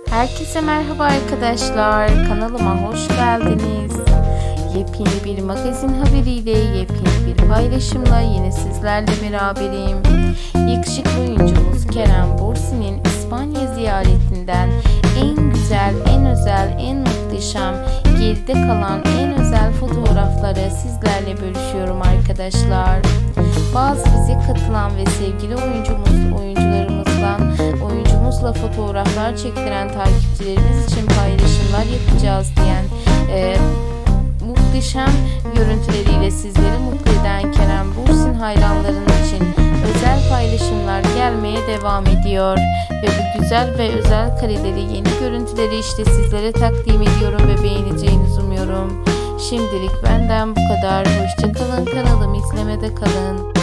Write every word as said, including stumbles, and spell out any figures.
Herkese merhaba arkadaşlar, kanalıma hoş geldiniz. Yepyeni bir magazin haberiyle, yepyeni bir paylaşımla yine sizlerle beraberim. Yakışıklı oyuncumuz Kerem Bürsin'in İspanya ziyaretinden en güzel, en özel, en muhteşem, geride kalan en özel fotoğrafları sizlerle bölüşüyorum arkadaşlar. Bazı bize katılan ve sevgili oyuncumuz, oyuncularımızdan, oyuncumuzla fotoğraflar çektiren takipçilerimiz için paylaşımlar yapacağız diyen e, muhteşem görüntüleriyle sizleri mutlu eden Kerem Bürsin hayranlarının için özel paylaşımlar gelmeye devam ediyor. Ve bu güzel ve özel kareleri, yeni görüntüleri işte sizlere takdim ediyorum ve beğeneceğinizi umuyorum. Şimdilik benden bu kadar. Hoşça kalın, kanalımı izlemede kalın.